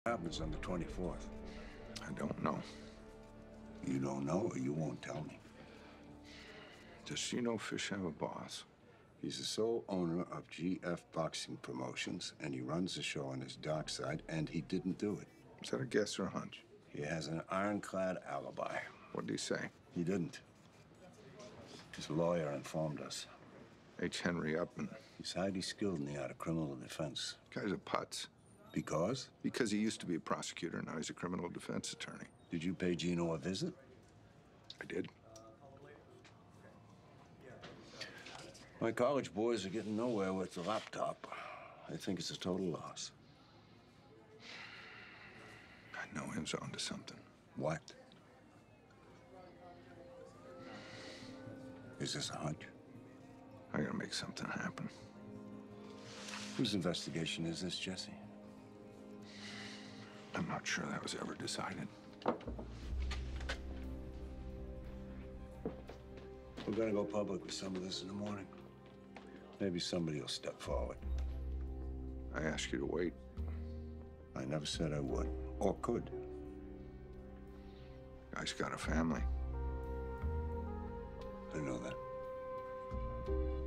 Happens on the 24th. I don't know. You don't know, or you won't tell me. Does Fish have a boss? He's the sole owner of GF Boxing Promotions, and he runs the show on his dark side, and he didn't do it. Is that a guess or a hunch? He has an ironclad alibi. What did he say? He didn't. His lawyer informed us. H. Henry Upman. He's highly skilled in the art of criminal defense. Guy's a putz. Because? Because he used to be a prosecutor, now he's a criminal defense attorney. Did you pay Gino a visit? I did. My college boys are getting nowhere with the laptop. I think it's a total loss. I know him's onto something. What? Is this a hunch? I gotta make something happen. Whose investigation is this, Jesse? I'm not sure that was ever decided. We're gonna go public with some of this in the morning. Maybe somebody will step forward. I asked you to wait. I never said I would, or could. Guy's got a family. I know that.